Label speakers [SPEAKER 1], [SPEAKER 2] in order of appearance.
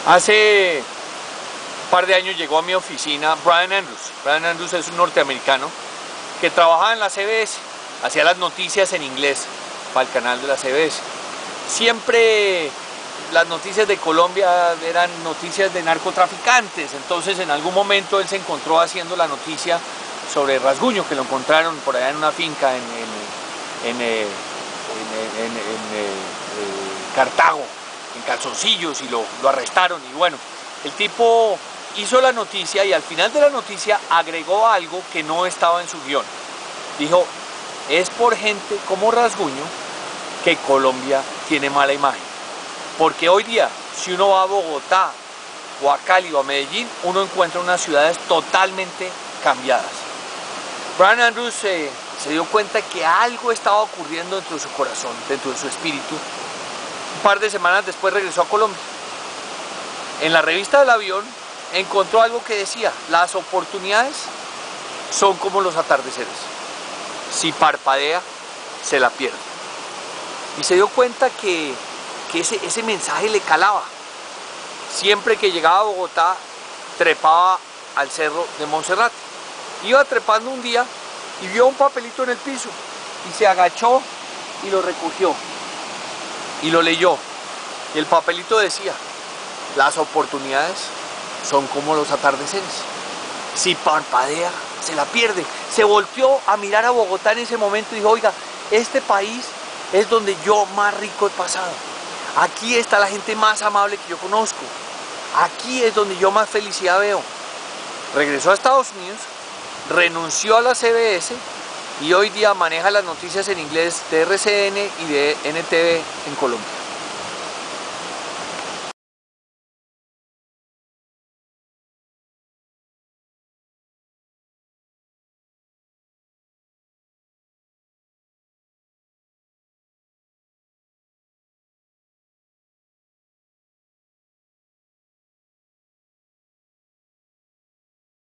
[SPEAKER 1] Hace un par de años llegó a mi oficina Brian Andrews. Brian Andrews es un norteamericano que trabajaba en la CBS, hacía las noticias en inglés para el canal de la CBS. Siempre las noticias de Colombia eran noticias de narcotraficantes, entonces en algún momento él se encontró haciendo la noticia sobre Rasguño, que lo encontraron por allá en una finca en Cartago, en calzoncillos, y lo arrestaron. Y bueno, el tipo hizo la noticia y al final de la noticia agregó algo que no estaba en su guión. Dijo: es por gente como Rasguño que Colombia tiene mala imagen, porque hoy día si uno va a Bogotá o a Cali o a Medellín, uno encuentra unas ciudades totalmente cambiadas. Brian Andrews se dio cuenta que algo estaba ocurriendo dentro de su corazón, dentro de su espíritu. Un par de semanas después regresó a Colombia. En la revista del avión encontró algo que decía: las oportunidades son como los atardeceres, si parpadea se la pierde. Y se dio cuenta que ese mensaje le calaba. Siempre que llegaba a Bogotá, trepaba al cerro de Monserrate. Iba trepando un día y vio un papelito en el piso y se agachó y lo recogió y lo leyó. Y el papelito decía: las oportunidades son como los atardeceres, si parpadea se la pierde. Se volteó a mirar a Bogotá en ese momento y dijo: oiga, este país es donde yo más rico he pasado. Aquí está la gente más amable que yo conozco. Aquí es donde yo más felicidad veo. Regresó a Estados Unidos, renunció a la CBS y hoy día maneja las noticias en inglés de RCN y de NTV en Colombia.